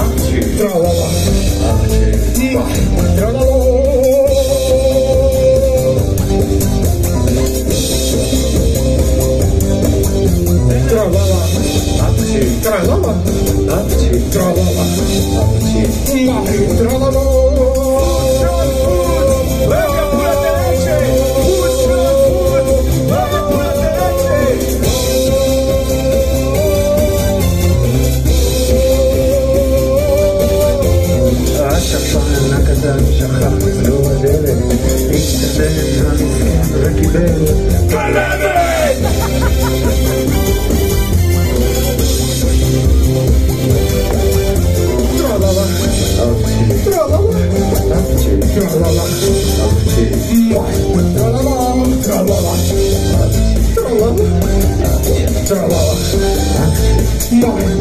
Tra-la-la. Tra-la-la. Tra-la-la. Tra-la-la. Tra-la-la. השפן הקטן שכח לו הדלת, הצטדן המסכן וקיבל כלבת! טרללה, טרללה, טרללה, טרללה, טרללה, טרללה, טרללה,